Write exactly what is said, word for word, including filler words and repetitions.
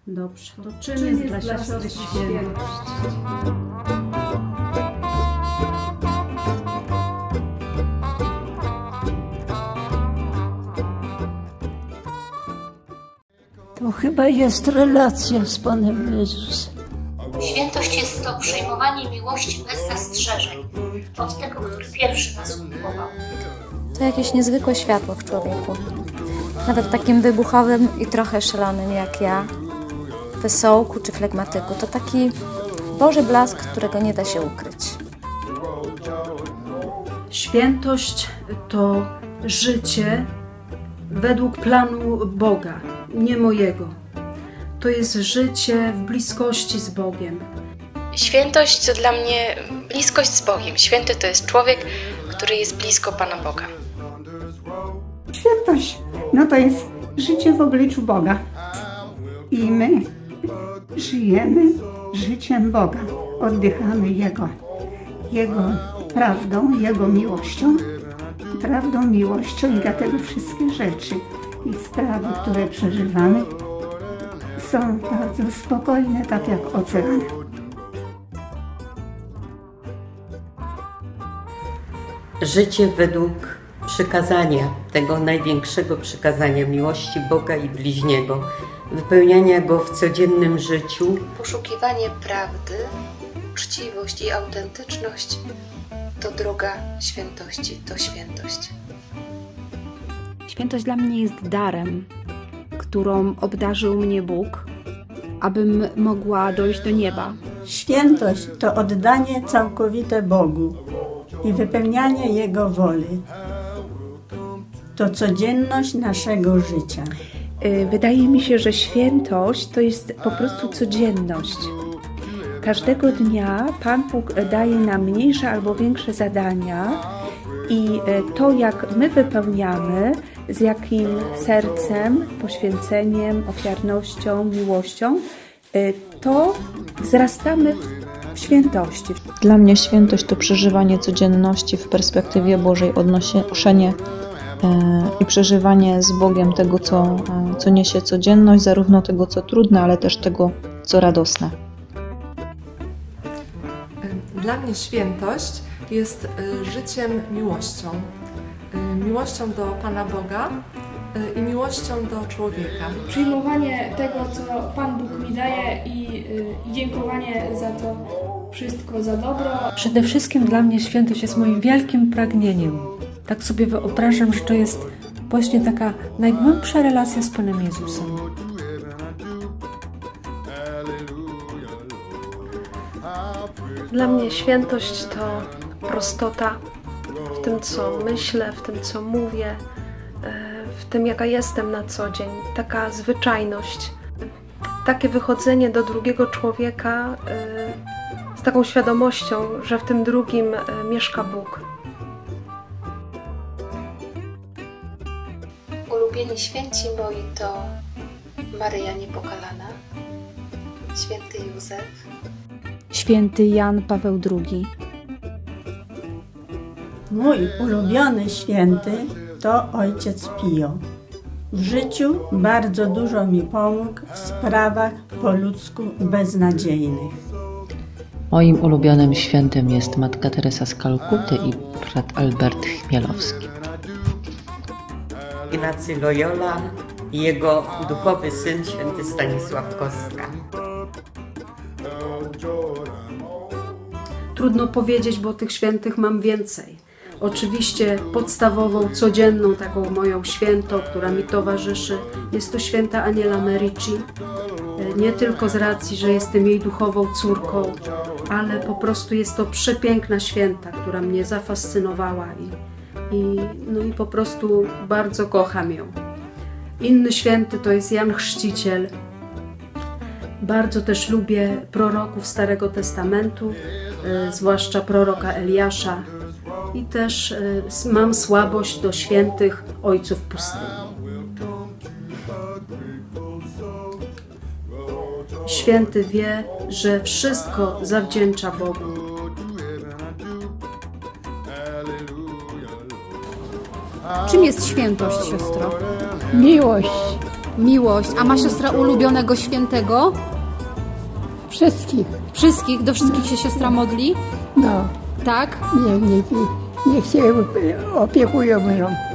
Dobrze. To czym, czym jest, jest dla siostry świętość? To chyba jest relacja z Panem Jezusem. Świętość jest to przyjmowanie miłości bez zastrzeżeń od tego, który pierwszy nas umiłował. To jakieś niezwykłe światło w człowieku. Nawet takim wybuchowym i trochę szalonym jak ja, wesołku czy flegmatyku. To taki Boży blask, którego nie da się ukryć. Świętość to życie według planu Boga, nie mojego. To jest życie w bliskości z Bogiem. Świętość to dla mnie bliskość z Bogiem. Święty to jest człowiek, który jest blisko Pana Boga. Świętość, no to jest życie w obliczu Boga. I my żyjemy życiem Boga. Oddychamy Jego, Jego prawdą, Jego miłością. Prawdą, miłością i dlatego wszystkie rzeczy i sprawy, które przeżywamy, są bardzo spokojne, tak jak ocean. Życie według przykazania, tego największego przykazania miłości Boga i bliźniego, wypełniania go w codziennym życiu. Poszukiwanie prawdy, uczciwość i autentyczność to droga świętości, to świętość. Świętość dla mnie jest darem, którą obdarzył mnie Bóg, abym mogła dojść do nieba. Świętość to oddanie całkowite Bogu i wypełnianie Jego woli. To codzienność naszego życia. Wydaje mi się, że świętość to jest po prostu codzienność. Każdego dnia Pan Bóg daje nam mniejsze albo większe zadania i to, jak my wypełniamy, z jakim sercem, poświęceniem, ofiarnością, miłością, to wzrastamy w świętości. Dla mnie świętość to przeżywanie codzienności w perspektywie Bożej, odnoszenie i przeżywanie z Bogiem tego, co, co niesie codzienność, zarówno tego, co trudne, ale też tego, co radosne. Dla mnie świętość jest życiem miłością. Miłością do Pana Boga i miłością do człowieka. Przyjmowanie tego, co Pan Bóg mi daje i, i dziękowanie za to wszystko, za dobro. Przede wszystkim dla mnie świętość jest moim wielkim pragnieniem. Tak sobie wyobrażam, że to jest właśnie taka najgłębsza relacja z Panem Jezusem. Dla mnie świętość to prostota w tym, co myślę, w tym, co mówię, w tym, jaka jestem na co dzień. Taka zwyczajność, takie wychodzenie do drugiego człowieka z taką świadomością, że w tym drugim mieszka Bóg. Ulubieni święci moi to Maryja Niepokalana, święty Józef, święty Jan Paweł drugi. Mój ulubiony święty to ojciec Pio. W życiu bardzo dużo mi pomógł w sprawach po ludzku beznadziejnych. Moim ulubionym świętym jest matka Teresa z Kalkuty i brat Albert Chmielowski. Ignacy Loyola i jego duchowy syn święty Stanisław Kostka. Trudno powiedzieć, bo tych świętych mam więcej. Oczywiście podstawową, codzienną, taką moją świętą, która mi towarzyszy, jest to święta Aniela Merici. Nie tylko z racji, że jestem jej duchową córką, ale po prostu jest to przepiękna święta, która mnie zafascynowała i, i, no i po prostu bardzo kocham ją. Inny święty to jest Jan Chrzciciel. Bardzo też lubię proroków Starego Testamentu, zwłaszcza proroka Eliasza. I też mam słabość do świętych ojców pustyni. Święty wie, że wszystko zawdzięcza Bogu. Czym jest świętość, siostro? Miłość. Miłość. A ma siostra ulubionego świętego? Wszystkich. Wszystkich? Do wszystkich się siostra modli? No. Tak? Nie, nie, niech się opiekują mną.